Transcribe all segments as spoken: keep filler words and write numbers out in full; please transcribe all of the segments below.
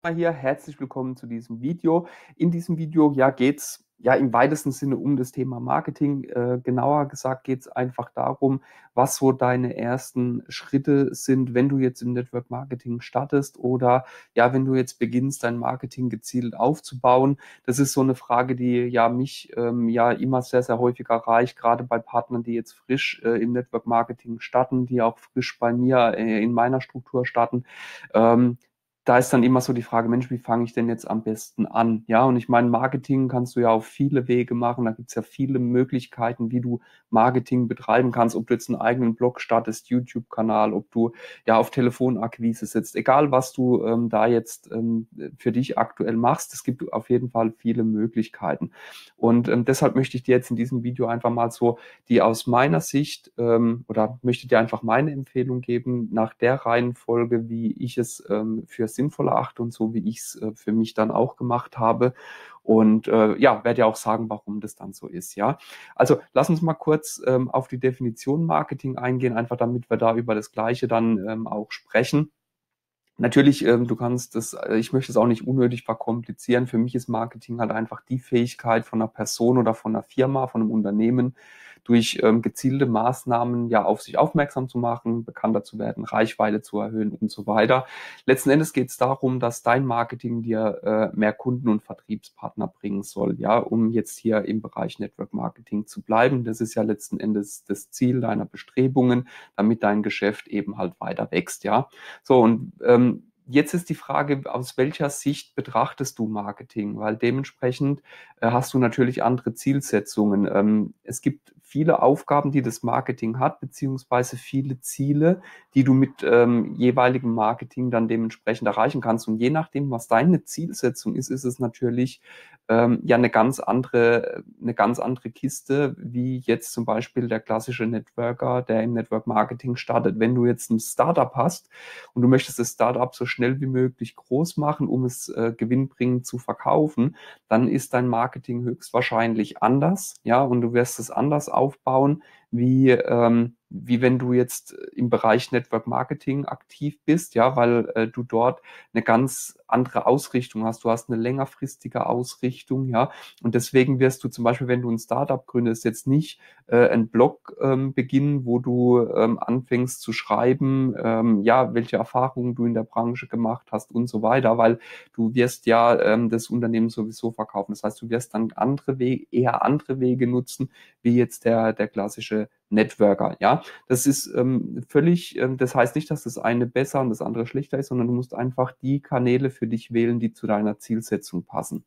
Hier, herzlich willkommen zu diesem Video. In diesem Video ja, geht es ja im weitesten Sinne um das Thema Marketing. Äh, genauer gesagt geht es einfach darum, was so deine ersten Schritte sind, wenn du jetzt im Network Marketing startest oder ja, wenn du jetzt beginnst, dein Marketing gezielt aufzubauen. Das ist so eine Frage, die ja mich ähm, ja immer sehr, sehr häufig erreicht, gerade bei Partnern, die jetzt frisch äh, im Network Marketing starten, die auch frisch bei mir äh, in meiner Struktur starten. Ähm, Da ist dann immer so die Frage, Mensch, wie fange ich denn jetzt am besten an? Ja, und ich meine, Marketing kannst du ja auf viele Wege machen. Da gibt es ja viele Möglichkeiten, wie du Marketing betreiben kannst, ob du jetzt einen eigenen Blog startest, YouTube-Kanal, ob du ja auf Telefonakquise sitzt, egal was du ähm, da jetzt ähm, für dich aktuell machst. Es gibt auf jeden Fall viele Möglichkeiten. Und ähm, deshalb möchte ich dir jetzt in diesem Video einfach mal so die aus meiner Sicht ähm, oder möchte dir einfach meine Empfehlung geben, nach der Reihenfolge, wie ich es ähm, für sinnvoll erachte und so, wie ich es äh, für mich dann auch gemacht habe. Und äh, ja, werde ja auch sagen, warum das dann so ist. Ja, also lass uns mal kurz ähm, auf die Definition Marketing eingehen, einfach damit wir da über das Gleiche dann ähm, auch sprechen. Natürlich, ähm, du kannst das, äh, ich möchte es auch nicht unnötig verkomplizieren. Für mich ist Marketing halt einfach die Fähigkeit von einer Person oder von einer Firma, von einem Unternehmen, durch ähm, gezielte Maßnahmen ja auf sich aufmerksam zu machen, bekannter zu werden, Reichweite zu erhöhen und so weiter. Letzten Endes geht es darum, dass dein Marketing dir äh, mehr Kunden und Vertriebspartner bringen soll, ja, um jetzt hier im Bereich Network Marketing zu bleiben. Das ist ja letzten Endes das Ziel deiner Bestrebungen, damit dein Geschäft eben halt weiter wächst, ja. So, und ähm, jetzt ist die Frage, aus welcher Sicht betrachtest du Marketing? Weil dementsprechend äh, hast du natürlich andere Zielsetzungen. Ähm, es gibt viele Aufgaben, die das Marketing hat, beziehungsweise viele Ziele, die du mit ähm, jeweiligem Marketing dann dementsprechend erreichen kannst. Und je nachdem, was deine Zielsetzung ist, ist es natürlich ähm, ja eine ganz andere, eine ganz andere Kiste, wie jetzt zum Beispiel der klassische Networker, der im Network Marketing startet. Wenn du jetzt ein Startup hast, und du möchtest das Startup so schnell wie möglich groß machen, um es äh, gewinnbringend zu verkaufen, dann ist dein Marketing höchstwahrscheinlich anders, ja, und du wirst es anders aufbauen, wie, ähm, wie wenn du jetzt im Bereich Network Marketing aktiv bist, ja, weil äh, du dort eine ganz andere Ausrichtung hast. Du hast eine längerfristige Ausrichtung, ja, und deswegen wirst du zum Beispiel, wenn du ein Startup gründest, jetzt nicht äh, einen Blog ähm, beginnen, wo du ähm, anfängst zu schreiben, ähm, ja, welche Erfahrungen du in der Branche gemacht hast und so weiter, weil du wirst ja ähm, das Unternehmen sowieso verkaufen. Das heißt, du wirst dann andere Wege, eher andere Wege nutzen, wie jetzt der, der klassische Networker, ja. Das ist ähm, völlig, ähm, das heißt nicht, dass das eine besser und das andere schlechter ist, sondern du musst einfach die Kanäle für dich wählen, die zu deiner Zielsetzung passen.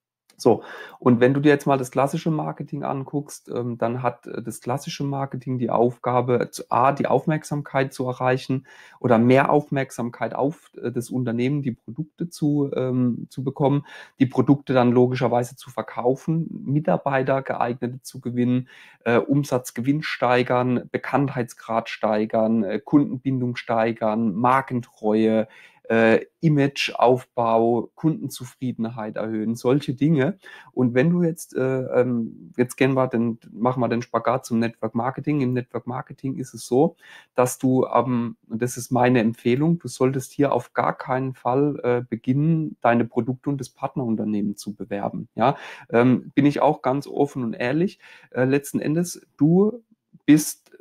So, und wenn du dir jetzt mal das klassische Marketing anguckst, ähm, dann hat äh, das klassische Marketing die Aufgabe, zu, A, die Aufmerksamkeit zu erreichen oder mehr Aufmerksamkeit auf äh, das Unternehmen, die Produkte zu, ähm, zu bekommen, die Produkte dann logischerweise zu verkaufen, Mitarbeiter geeignete zu gewinnen, äh, Umsatzgewinn steigern, Bekanntheitsgrad steigern, äh, Kundenbindung steigern, Markentreue, äh, Imageaufbau, Kundenzufriedenheit erhöhen, solche Dinge. Und wenn du jetzt, äh, ähm, jetzt gehen wir den, machen wir den Spagat zum Network Marketing. Im Network Marketing ist es so, dass du, ähm, und das ist meine Empfehlung, du solltest hier auf gar keinen Fall äh, beginnen, deine Produkte und das Partnerunternehmen zu bewerben. Ja, ähm, bin ich auch ganz offen und ehrlich. Äh, letzten Endes, du bist,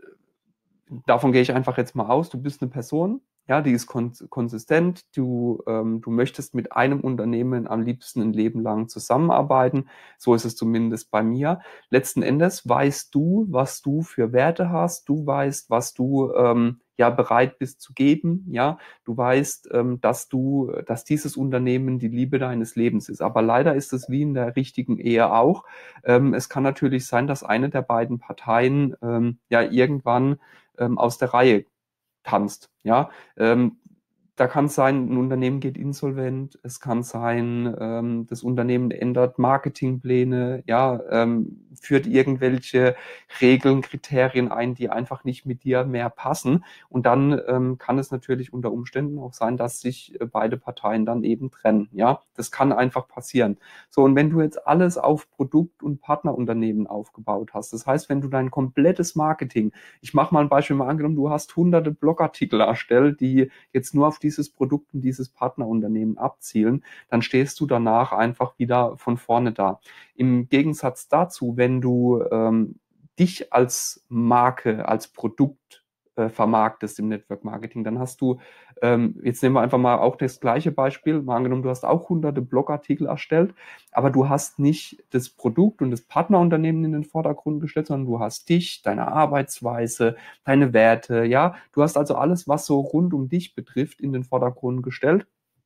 davon gehe ich einfach jetzt mal aus, du bist eine Person, ja, die ist kon konsistent, du, ähm, du möchtest mit einem Unternehmen am liebsten ein Leben lang zusammenarbeiten, so ist es zumindest bei mir. Letzten Endes weißt du, was du für Werte hast, du weißt, was du ähm, ja bereit bist zu geben, ja, du weißt, ähm, dass du, dass dieses Unternehmen die Liebe deines Lebens ist. Aber leider ist es wie in der richtigen Ehe auch. Ähm, es kann natürlich sein, dass eine der beiden Parteien ähm, ja irgendwann ähm, aus der Reihe tanzt. Ja, ähm, da kann es sein, ein Unternehmen geht insolvent, es kann sein, ähm, das Unternehmen ändert Marketingpläne, ja, ähm, führt irgendwelche Regeln, Kriterien ein, die einfach nicht mit dir mehr passen. Und dann ähm, kann es natürlich unter Umständen auch sein, dass sich äh, beide Parteien dann eben trennen. Ja, das kann einfach passieren. So, und wenn du jetzt alles auf Produkt- und Partnerunternehmen aufgebaut hast, das heißt, wenn du dein komplettes Marketing, ich mache mal ein Beispiel, mal angenommen, du hast hunderte Blogartikel erstellt, die jetzt nur auf diesem dieses Produkt und dieses Partnerunternehmen abzielen, dann stehst du danach einfach wieder von vorne da. Im Gegensatz dazu, wenn du ähm, dich als Marke, als Produkt äh, vermarktest im Network Marketing, dann hast du, ähm, jetzt nehmen wir einfach mal auch das gleiche Beispiel, mal angenommen, du hast auch hunderte Blogartikel erstellt, aber du hast nicht das Produkt und das Partnerunternehmen in den Vordergrund gestellt, sondern du hast dich, deine Arbeitsweise, deine Werte, ja, du hast also alles, was so rund um dich betrifft, in den Vordergrund gestellt.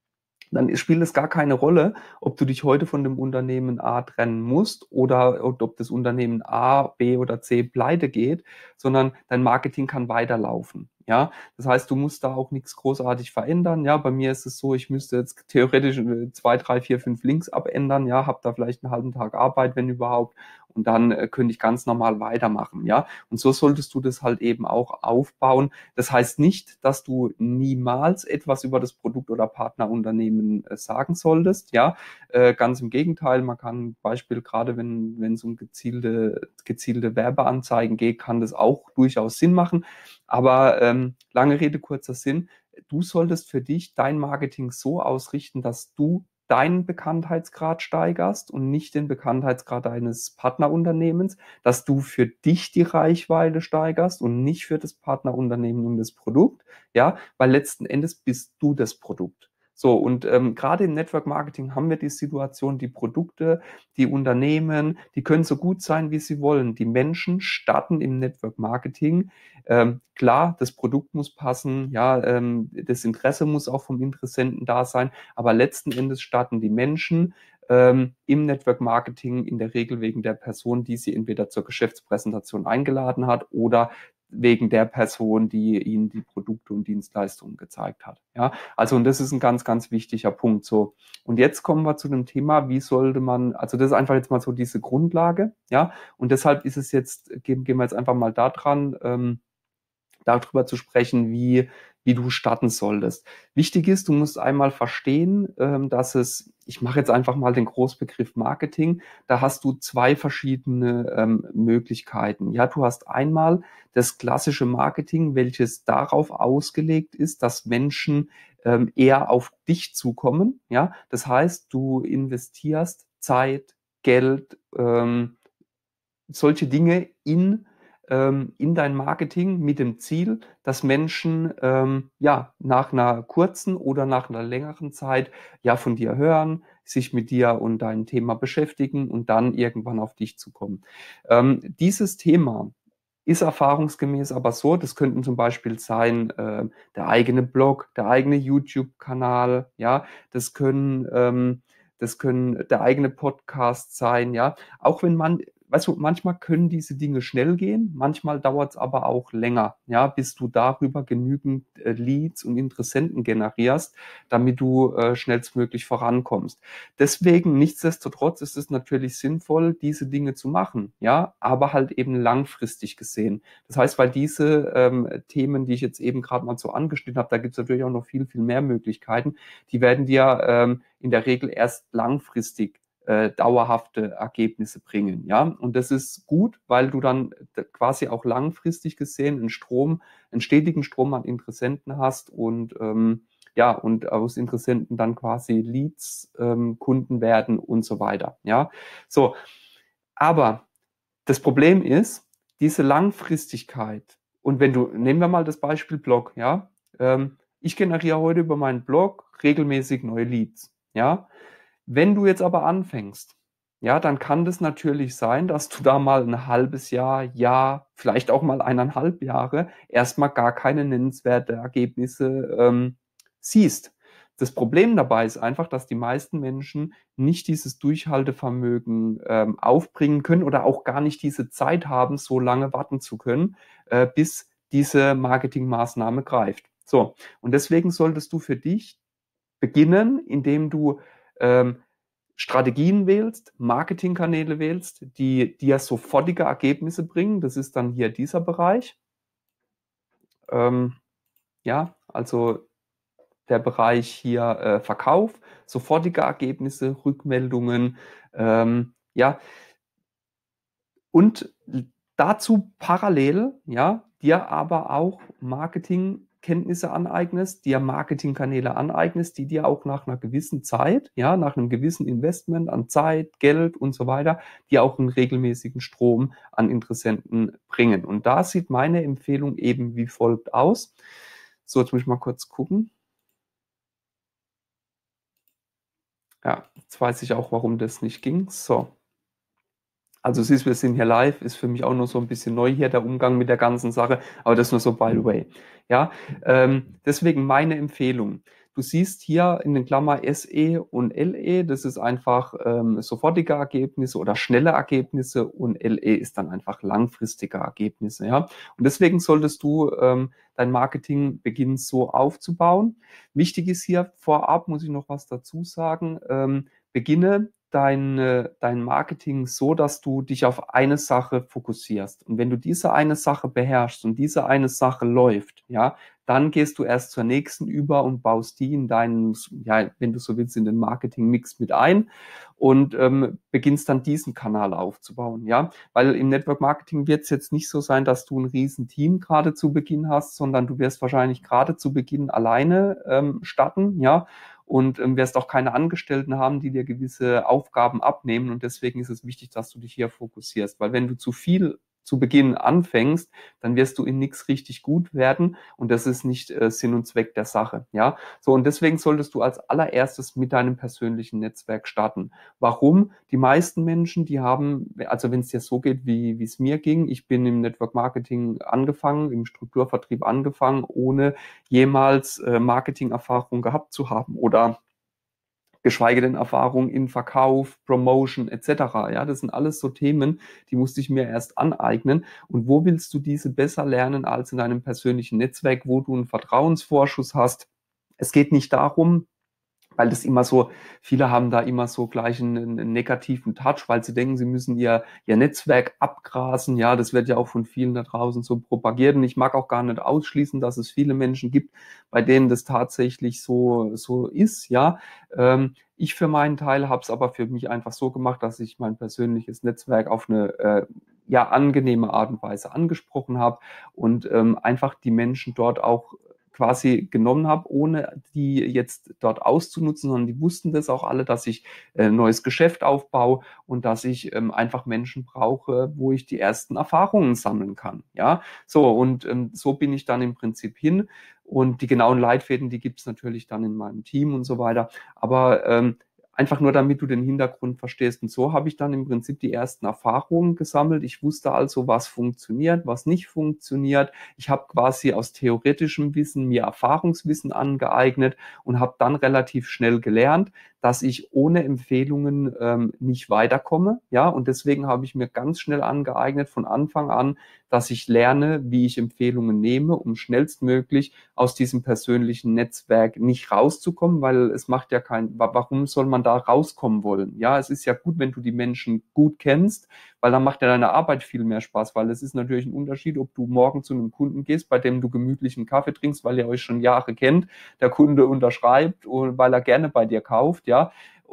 Dann spielt es gar keine Rolle, ob du dich heute von dem Unternehmen A trennen musst oder ob das Unternehmen A, B oder C pleite geht, sondern dein Marketing kann weiterlaufen. Ja, das heißt, du musst da auch nichts großartig verändern. Ja, bei mir ist es so, ich müsste jetzt theoretisch zwei, drei, vier, fünf Links abändern. Ja, habe da vielleicht einen halben Tag Arbeit, wenn überhaupt. Und dann äh, könnte ich ganz normal weitermachen. Ja, und so solltest du das halt eben auch aufbauen. Das heißt nicht, dass du niemals etwas über das Produkt oder Partnerunternehmen äh, sagen solltest. Ja, äh, ganz im Gegenteil. Man kann Beispiel gerade, wenn wenn es um gezielte gezielte Werbeanzeigen geht, kann das auch durchaus Sinn machen. Aber ähm, lange Rede, kurzer Sinn, du solltest für dich dein Marketing so ausrichten, dass du deinen Bekanntheitsgrad steigerst und nicht den Bekanntheitsgrad deines Partnerunternehmens, dass du für dich die Reichweite steigerst und nicht für das Partnerunternehmen und das Produkt, ja, weil letzten Endes bist du das Produkt. So, und ähm, gerade im Network Marketing haben wir die Situation, die Produkte, die Unternehmen, die können so gut sein, wie sie wollen. Die Menschen starten im Network Marketing. Ähm, klar, das Produkt muss passen, ja, ähm, das Interesse muss auch vom Interessenten da sein, aber letzten Endes starten die Menschen ähm, im Network Marketing in der Regel wegen der Person, die sie entweder zur Geschäftspräsentation eingeladen hat oder wegen der Person, die ihnen die Produkte und Dienstleistungen gezeigt hat. Ja, also und das ist ein ganz, ganz wichtiger Punkt. So, und jetzt kommen wir zu dem Thema, wie sollte man, also das ist einfach jetzt mal so diese Grundlage, ja, und deshalb ist es jetzt, gehen, gehen wir jetzt einfach mal da dran, ähm, darüber zu sprechen, wie, wie du starten solltest. Wichtig ist, du musst einmal verstehen, ähm, dass es, ich mache jetzt einfach mal den Großbegriff Marketing, da hast du zwei verschiedene ähm, Möglichkeiten. Ja, du hast einmal das klassische Marketing, welches darauf ausgelegt ist, dass Menschen ähm, eher auf dich zukommen. Ja, das heißt, du investierst Zeit, Geld, ähm, solche Dinge in, ähm, in dein Marketing mit dem Ziel, dass Menschen ähm, ja nach einer kurzen oder nach einer längeren Zeit ja von dir hören, sich mit dir und deinem Thema beschäftigen und dann irgendwann auf dich zu kommen. Ähm, dieses Thema ist erfahrungsgemäß aber so, das könnten zum Beispiel sein, äh, der eigene Blog, der eigene YouTube-Kanal, ja, das können, ähm, das können der eigene Podcast sein, ja, auch wenn man, weißt du, manchmal können diese Dinge schnell gehen, manchmal dauert es aber auch länger, ja, bis du darüber genügend äh, Leads und Interessenten generierst, damit du äh, schnellstmöglich vorankommst. Deswegen, nichtsdestotrotz ist es natürlich sinnvoll, diese Dinge zu machen, ja, aber halt eben langfristig gesehen. Das heißt, weil diese ähm, Themen, die ich jetzt eben gerade mal so angeschnitten habe, da gibt es natürlich auch noch viel, viel mehr Möglichkeiten, die werden dir ähm, in der Regel erst langfristig äh, dauerhafte Ergebnisse bringen. Ja, und das ist gut, weil du dann quasi auch langfristig gesehen einen Strom, einen stetigen Strom an Interessenten hast und ähm, ja, und aus Interessenten dann quasi Leads, ähm, Kunden werden und so weiter. Ja, so, aber das Problem ist, diese Langfristigkeit, und wenn du, nehmen wir mal das Beispiel Blog, ja, ähm, ich generiere heute über meinen Blog regelmäßig neue Leads, ja. Wenn du jetzt aber anfängst, ja, dann kann das natürlich sein, dass du da mal ein halbes Jahr, Jahr, vielleicht auch mal eineinhalb Jahre erstmal gar keine nennenswerte Ergebnisse ähm, siehst. Das Problem dabei ist einfach, dass die meisten Menschen nicht dieses Durchhaltevermögen ähm, aufbringen können oder auch gar nicht diese Zeit haben, so lange warten zu können, äh, bis diese Marketingmaßnahme greift. So, und deswegen solltest du für dich beginnen, indem du ähm, Strategien wählst, Marketingkanäle wählst, die dir sofortige Ergebnisse bringen. Das ist dann hier dieser Bereich. Ähm, ja, also der Bereich hier äh, Verkauf, sofortige Ergebnisse, Rückmeldungen, ähm, ja, und dazu parallel, ja, dir aber auch Marketing Kenntnisse aneignest, dir Marketingkanäle aneignest, die dir auch nach einer gewissen Zeit, ja, nach einem gewissen Investment an Zeit, Geld und so weiter, die auch einen regelmäßigen Strom an Interessenten bringen. Und da sieht meine Empfehlung eben wie folgt aus. So, jetzt muss ich mal kurz gucken. Ja, jetzt weiß ich auch, warum das nicht ging. So. Also siehst, wir sind hier live, ist für mich auch nur so ein bisschen neu hier, der Umgang mit der ganzen Sache, aber das nur so by the way. Ja, ähm, deswegen meine Empfehlung. Du siehst hier in den Klammer S E und L E, das ist einfach ähm, sofortige Ergebnisse oder schnelle Ergebnisse und L E ist dann einfach langfristige Ergebnisse. Ja, und deswegen solltest du ähm, dein Marketing beginnen so aufzubauen. Wichtig ist hier vorab, muss ich noch was dazu sagen, ähm, beginne dein, dein Marketing so, dass du dich auf eine Sache fokussierst. Und wenn du diese eine Sache beherrschst und diese eine Sache läuft, ja, dann gehst du erst zur nächsten über und baust die in deinen, ja, wenn du so willst, in den Marketing-Mix mit ein und ähm, beginnst dann diesen Kanal aufzubauen, ja, weil im Network Marketing wird es jetzt nicht so sein, dass du ein riesen Team gerade zu Beginn hast, sondern du wirst wahrscheinlich gerade zu Beginn alleine ähm, starten, ja, und ähm, wirst auch keine Angestellten haben, die dir gewisse Aufgaben abnehmen. Und deswegen ist es wichtig, dass du dich hier fokussierst, weil wenn du zu viel zu Beginn anfängst, dann wirst du in nichts richtig gut werden und das ist nicht äh, Sinn und Zweck der Sache, ja. So, und deswegen solltest du als allererstes mit deinem persönlichen Netzwerk starten. Warum? Die meisten Menschen, die haben, also wenn es dir so geht, wie wie es mir ging, ich bin im Network Marketing angefangen, im Strukturvertrieb angefangen, ohne jemals äh, Marketing-Erfahrung gehabt zu haben oder geschweige denn Erfahrung in Verkauf, Promotion et cetera. Ja, das sind alles so Themen, die musste ich mir erst aneignen. Und wo willst du diese besser lernen als in deinem persönlichen Netzwerk, wo du einen Vertrauensvorschuss hast? Es geht nicht darum, weil das immer so, viele haben da immer so gleich einen, einen negativen Touch, weil sie denken, sie müssen ihr, ihr Netzwerk abgrasen. Ja, das wird ja auch von vielen da draußen so propagiert. Und ich mag auch gar nicht ausschließen, dass es viele Menschen gibt, bei denen das tatsächlich so, so ist. Ja, ähm, ich für meinen Teil habe es aber für mich einfach so gemacht, dass ich mein persönliches Netzwerk auf eine äh, ja angenehme Art und Weise angesprochen habe und ähm, einfach die Menschen dort auch quasi genommen habe, ohne die jetzt dort auszunutzen, sondern die wussten das auch alle, dass ich ein äh, neues Geschäft aufbaue und dass ich ähm, einfach Menschen brauche, wo ich die ersten Erfahrungen sammeln kann. Ja, so und ähm, so bin ich dann im Prinzip hin und die genauen Leitfäden, die gibt es natürlich dann in meinem Team und so weiter, aber ähm, einfach nur, damit du den Hintergrund verstehst. Und so habe ich dann im Prinzip die ersten Erfahrungen gesammelt. Ich wusste also, was funktioniert, was nicht funktioniert. Ich habe quasi aus theoretischem Wissen mir Erfahrungswissen angeeignet und habe dann relativ schnell gelernt, dass ich ohne Empfehlungen ähm, nicht weiterkomme. Ja, und deswegen habe ich mir ganz schnell angeeignet von Anfang an, dass ich lerne, wie ich Empfehlungen nehme, um schnellstmöglich aus diesem persönlichen Netzwerk nicht rauszukommen, weil es macht ja kein, warum soll man da rauskommen wollen? Ja, es ist ja gut, wenn du die Menschen gut kennst, weil dann macht ja deine Arbeit viel mehr Spaß, weil es ist natürlich ein Unterschied, ob du morgen zu einem Kunden gehst, bei dem du gemütlich einen Kaffee trinkst, weil ihr euch schon Jahre kennt, der Kunde unterschreibt und weil er gerne bei dir kauft, ja,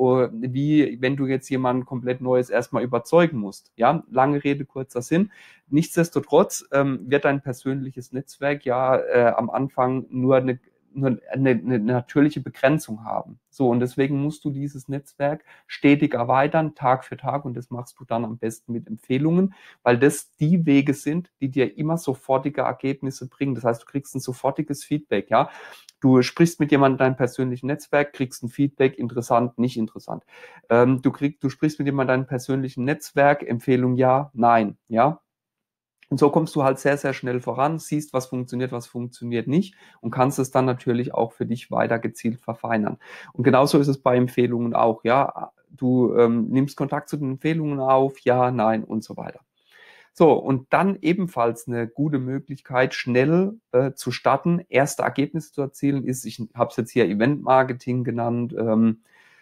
wie wenn du jetzt jemanden komplett Neues erstmal überzeugen musst. Ja, lange Rede, kurzer Sinn. Nichtsdestotrotz ähm, wird dein persönliches Netzwerk ja äh, am Anfang nur eine nur eine, eine natürliche Begrenzung haben. So, und deswegen musst du dieses Netzwerk stetig erweitern, Tag für Tag, und das machst du dann am besten mit Empfehlungen, weil das die Wege sind, die dir immer sofortige Ergebnisse bringen. Das heißt, du kriegst ein sofortiges Feedback, ja. Du sprichst mit jemandem in deinem persönlichen Netzwerk, kriegst ein Feedback, interessant, nicht interessant. Ähm, du kriegst, du sprichst mit jemandem in deinem persönlichen Netzwerk, Empfehlung ja, nein, ja. Und so kommst du halt sehr, sehr schnell voran, siehst, was funktioniert, was funktioniert nicht und kannst es dann natürlich auch für dich weiter gezielt verfeinern. Und genauso ist es bei Empfehlungen auch, ja. Du ähm, nimmst Kontakt zu den Empfehlungen auf, ja, nein und so weiter. So, und dann ebenfalls eine gute Möglichkeit, schnell äh, zu starten, erste Ergebnisse zu erzielen, ist, ich habe es jetzt hier Event-Marketing genannt, ähm,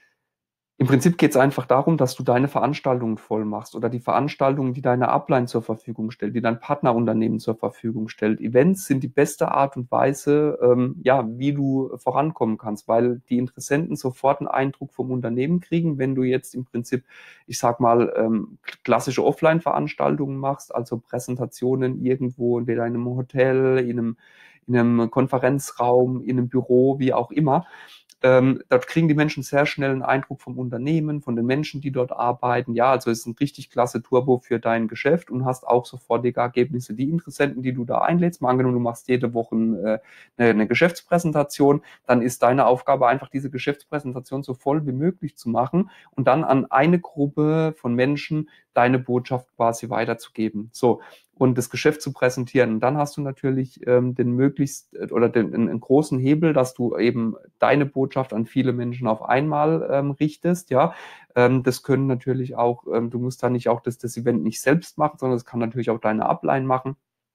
im Prinzip geht es einfach darum, dass du deine Veranstaltungen voll machst oder die Veranstaltungen, die deine Upline zur Verfügung stellt, die dein Partnerunternehmen zur Verfügung stellt. Events sind die beste Art und Weise, ähm, ja, wie du vorankommen kannst, weil die Interessenten sofort einen Eindruck vom Unternehmen kriegen, wenn du jetzt im Prinzip, ich sag mal, ähm, klassische Offline-Veranstaltungen machst, also Präsentationen irgendwo, entweder in einem Hotel, in einem in einem Konferenzraum, in einem Büro, wie auch immer. Ähm, dort kriegen die Menschen sehr schnell einen Eindruck vom Unternehmen, von den Menschen, die dort arbeiten. Ja, also es ist ein richtig klasse Turbo für dein Geschäft und hast auch sofortige Ergebnisse. Die Interessenten, die du da einlädst, mal angenommen, du machst jede Woche äh, eine, eine Geschäftspräsentation, dann ist deine Aufgabe einfach, diese Geschäftspräsentation so voll wie möglich zu machen und dann an eine Gruppe von Menschen deine Botschaft quasi weiterzugeben. So. Und das Geschäft zu präsentieren. Und dann hast du natürlich ähm, den möglichst oder den einen, einen großen Hebel, dass du eben deine Botschaft an viele Menschen auf einmal ähm, richtest. Ja, ähm, das können natürlich auch. Ähm, du musst da nicht auch das, das Event nicht selbst machen, sondern das kann natürlich auch deine Upline machen.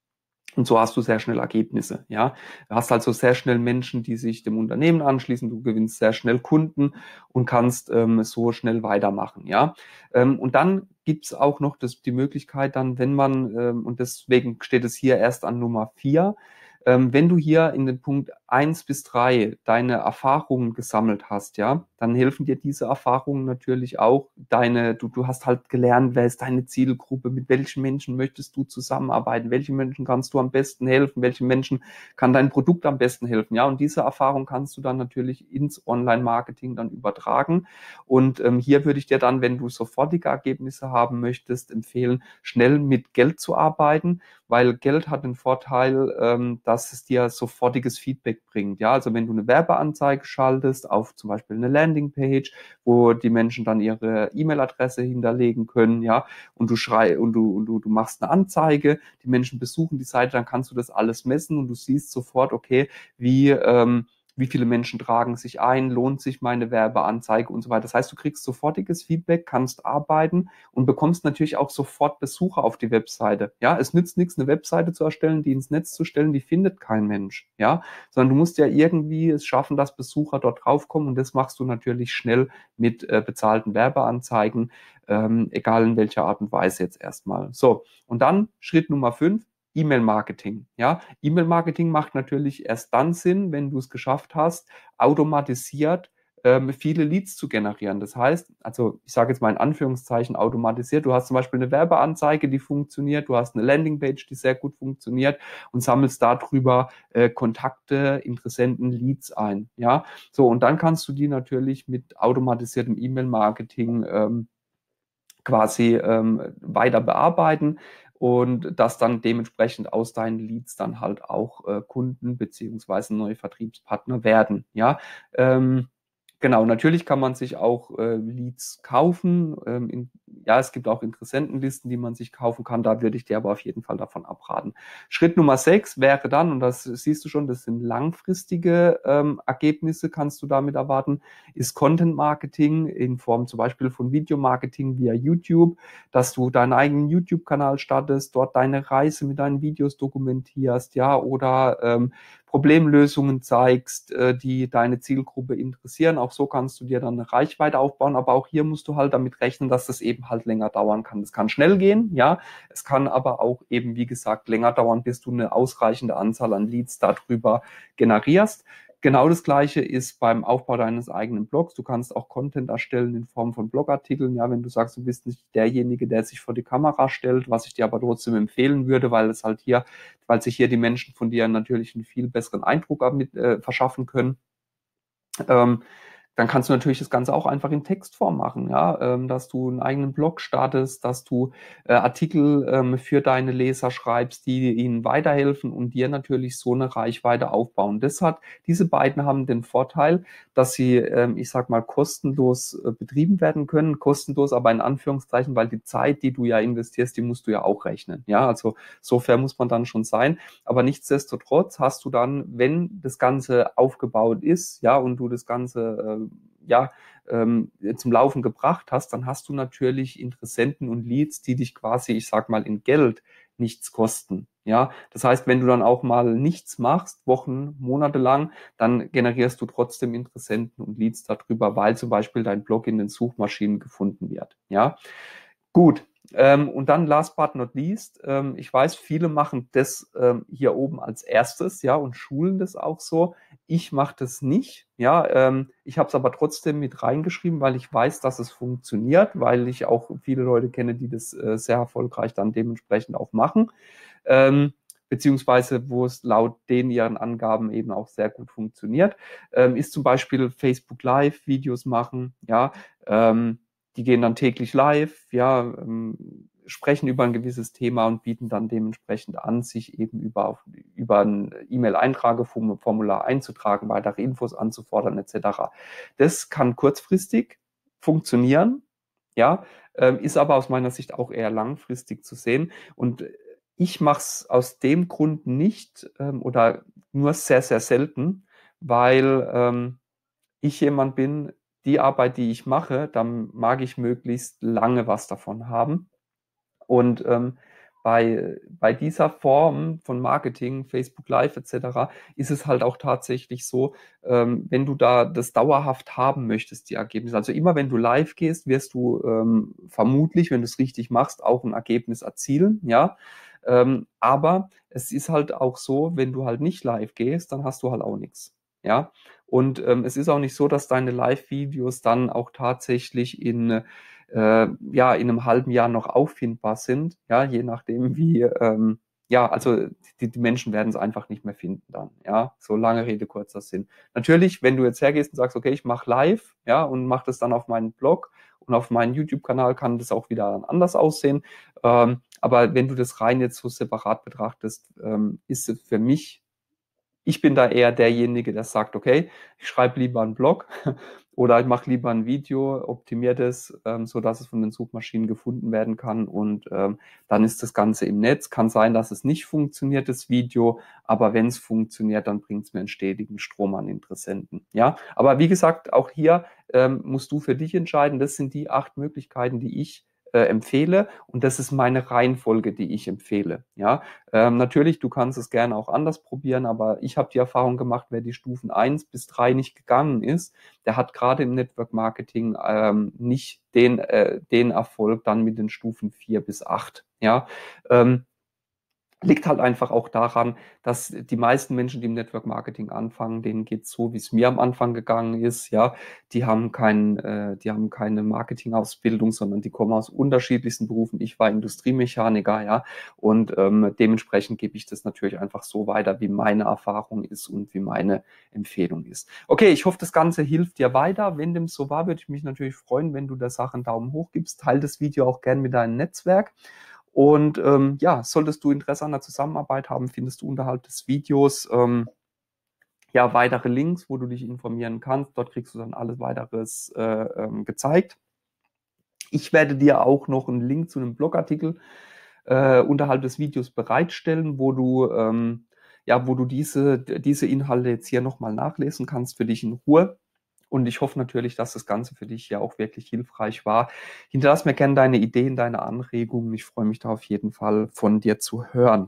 Und so hast du sehr schnell Ergebnisse, ja. Du hast also sehr schnell Menschen, die sich dem Unternehmen anschließen. Du gewinnst sehr schnell Kunden und kannst ähm, so schnell weitermachen, ja. Ähm, und dann gibt's auch noch das, die Möglichkeit dann, wenn man, ähm, und deswegen steht es hier erst an Nummer vier, ähm, wenn du hier in den Punkt eins bis drei deine Erfahrungen gesammelt hast, ja, dann helfen dir diese Erfahrungen natürlich auch, deine, du, du hast halt gelernt, wer ist deine Zielgruppe, mit welchen Menschen möchtest du zusammenarbeiten, welchen Menschen kannst du am besten helfen, welchen Menschen kann dein Produkt am besten helfen, ja, und diese Erfahrung kannst du dann natürlich ins Online-Marketing dann übertragen und ähm, hier würde ich dir dann, wenn du sofortige Ergebnisse haben möchtest, empfehlen, schnell mit Geld zu arbeiten, weil Geld hat den Vorteil, ähm, dass es dir sofortiges Feedback bringt. Ja, also wenn du eine Werbeanzeige schaltest auf zum Beispiel eine Landingpage, wo die Menschen dann ihre E-Mail-Adresse hinterlegen können, ja, und du schrei und du und du, du machst eine Anzeige, die Menschen besuchen die Seite, dann kannst du das alles messen und du siehst sofort, okay, wie ähm, wie viele Menschen tragen sich ein, lohnt sich meine Werbeanzeige und so weiter. Das heißt, du kriegst sofortiges Feedback, kannst arbeiten und bekommst natürlich auch sofort Besucher auf die Webseite. Ja, es nützt nichts, eine Webseite zu erstellen, die ins Netz zu stellen, die findet kein Mensch. Ja, sondern du musst ja irgendwie es schaffen, dass Besucher dort draufkommen und das machst du natürlich schnell mit äh, bezahlten Werbeanzeigen, ähm, egal in welcher Art und Weise jetzt erstmal. So, und dann Schritt Nummer fünf. E-Mail-Marketing. Ja, E-Mail-Marketing macht natürlich erst dann Sinn, wenn du es geschafft hast, automatisiert ähm, viele Leads zu generieren. Das heißt, also ich sage jetzt mal in Anführungszeichen automatisiert, du hast zum Beispiel eine Werbeanzeige, die funktioniert, du hast eine Landingpage, die sehr gut funktioniert und sammelst darüber äh, Kontakte, Interessenten, Leads ein. Ja, so und dann kannst du die natürlich mit automatisiertem E-Mail-Marketing ähm, quasi ähm, weiter bearbeiten und das dann dementsprechend aus deinen Leads dann halt auch äh, Kunden beziehungsweise neue Vertriebspartner werden. Ja, ähm, genau. Natürlich kann man sich auch äh, Leads kaufen. Ähm, in, ja, es gibt auch Interessentenlisten, die man sich kaufen kann. Da würde ich dir aber auf jeden Fall davon abraten. Schritt Nummer sechs wäre dann, und das siehst du schon, das sind langfristige ähm, Ergebnisse, kannst du damit erwarten, ist Content Marketing in Form zum Beispiel von Videomarketing via YouTube, dass du deinen eigenen YouTube-Kanal startest, dort deine Reise mit deinen Videos dokumentierst, ja, oder ähm, Problemlösungen zeigst, äh, die deine Zielgruppe interessieren. Auch so kannst du dir dann eine Reichweite aufbauen, aber auch hier musst du halt damit rechnen, dass das eben halt länger dauern kann. Es kann schnell gehen, ja, es kann aber auch eben, wie gesagt, länger dauern, bis du eine ausreichende Anzahl an Leads darüber generierst. Genau das Gleiche ist beim Aufbau deines eigenen Blogs. Du kannst auch Content erstellen in Form von Blogartikeln. Ja, wenn du sagst, du bist nicht derjenige, der sich vor die Kamera stellt, was ich dir aber trotzdem empfehlen würde, weil es halt hier, weil sich hier die Menschen von dir natürlich einen viel besseren Eindruck mit, äh, verschaffen können. Ähm, dann kannst du natürlich das Ganze auch einfach in Textform machen, ja, ähm, dass du einen eigenen Blog startest, dass du äh, Artikel ähm, für deine Leser schreibst, die ihnen weiterhelfen und dir natürlich so eine Reichweite aufbauen. Das hat, diese beiden haben den Vorteil, dass sie, ähm, ich sag mal, kostenlos äh, betrieben werden können, kostenlos, aber in Anführungszeichen, weil die Zeit, die du ja investierst, die musst du ja auch rechnen, ja, also so fair muss man dann schon sein, aber nichtsdestotrotz hast du dann, wenn das Ganze aufgebaut ist, ja, und du das Ganze äh, ja, ähm, zum Laufen gebracht hast, dann hast du natürlich Interessenten und Leads, die dich quasi, ich sag mal, in Geld nichts kosten. Ja, das heißt, wenn du dann auch mal nichts machst, Wochen, Monate lang, dann generierst du trotzdem Interessenten und Leads darüber, weil zum Beispiel dein Blog in den Suchmaschinen gefunden wird. Ja, gut. Ähm, und dann last but not least, ähm, ich weiß, viele machen das ähm, hier oben als erstes, ja, und schulen das auch so. Ich mache das nicht, ja. Ähm, ich habe es aber trotzdem mit reingeschrieben, weil ich weiß, dass es funktioniert, weil ich auch viele Leute kenne, die das äh, sehr erfolgreich dann dementsprechend auch machen. Ähm, beziehungsweise wo es laut den ihren Angaben eben auch sehr gut funktioniert, ähm, ist zum Beispiel Facebook Live Videos machen, ja, ähm, die gehen dann täglich live, ja, ähm, sprechen über ein gewisses Thema und bieten dann dementsprechend an, sich eben über, auf, über ein E-Mail-Eintrageformular einzutragen, weitere Infos anzufordern et cetera. Das kann kurzfristig funktionieren, ja, ähm, ist aber aus meiner Sicht auch eher langfristig zu sehen. Und ich mache es aus dem Grund nicht ähm, oder nur sehr, sehr selten, weil ähm, ich jemand bin, die Arbeit, die ich mache, dann mag ich möglichst lange was davon haben. Und ähm, bei, bei dieser Form von Marketing, Facebook Live et cetera, ist es halt auch tatsächlich so, ähm, wenn du da das dauerhaft haben möchtest, die Ergebnisse. Also immer wenn du live gehst, wirst du ähm, vermutlich, wenn du es richtig machst, auch ein Ergebnis erzielen, ja. Ähm, aber es ist halt auch so, wenn du halt nicht live gehst, dann hast du halt auch nichts, ja. Und ähm, es ist auch nicht so, dass deine Live-Videos dann auch tatsächlich in äh, ja, in einem halben Jahr noch auffindbar sind, ja, je nachdem wie, ähm, ja, also die, die Menschen werden es einfach nicht mehr finden dann, ja, so lange Rede, kurzer Sinn. Natürlich, wenn du jetzt hergehst und sagst, okay, ich mache live, ja, und mache das dann auf meinen Blog und auf meinen YouTube-Kanal kann das auch wieder anders aussehen, ähm, aber wenn du das rein jetzt so separat betrachtest, ähm, ist es für mich, ich bin da eher derjenige, der sagt, okay, ich schreibe lieber einen Blog oder ich mache lieber ein Video, optimiere das, ähm, so dass es von den Suchmaschinen gefunden werden kann und ähm, dann ist das Ganze im Netz. Kann sein, dass es nicht funktioniert, das Video, aber wenn es funktioniert, dann bringt es mir einen stetigen Strom an Interessenten. Ja, aber wie gesagt, auch hier ähm, musst du für dich entscheiden. Das sind die acht Möglichkeiten, die ich äh, empfehle und das ist meine Reihenfolge, die ich empfehle. Ja, ähm, natürlich, du kannst es gerne auch anders probieren, aber ich habe die Erfahrung gemacht, wer die Stufen eins bis drei nicht gegangen ist, der hat gerade im Network Marketing ähm, nicht den, äh, den Erfolg dann mit den Stufen vier bis acht. Ja, ähm, liegt halt einfach auch daran, dass die meisten Menschen, die im Network Marketing anfangen, denen geht's so, wie es mir am Anfang gegangen ist. Ja, die haben kein, äh, die haben keine Marketingausbildung, sondern die kommen aus unterschiedlichsten Berufen. Ich war Industriemechaniker, ja, und ähm, dementsprechend gebe ich das natürlich einfach so weiter, wie meine Erfahrung ist und wie meine Empfehlung ist. Okay, ich hoffe, das Ganze hilft dir weiter. Wenn dem so war, würde ich mich natürlich freuen, wenn du der Sache einen Daumen hoch gibst. Teil das Video auch gern mit deinem Netzwerk. Und ähm, ja, solltest du Interesse an der Zusammenarbeit haben, findest du unterhalb des Videos ähm, ja weitere Links, wo du dich informieren kannst. Dort kriegst du dann alles weiteres äh, ähm, gezeigt. Ich werde dir auch noch einen Link zu einem Blogartikel äh, unterhalb des Videos bereitstellen, wo du ähm, ja, wo du diese diese Inhalte jetzt hier nochmal nachlesen kannst für dich in Ruhe. Und ich hoffe natürlich, dass das Ganze für dich ja auch wirklich hilfreich war. Hinterlass mir gerne deine Ideen, deine Anregungen. Ich freue mich da auf jeden Fall von dir zu hören.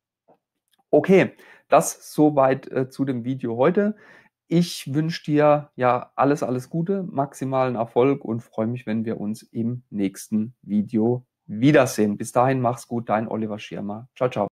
Okay, das soweit äh, zu dem Video heute. Ich wünsche dir ja alles, alles Gute, maximalen Erfolg und freue mich, wenn wir uns im nächsten Video wiedersehen. Bis dahin, mach's gut, dein Oliver Schirmer. Ciao, ciao.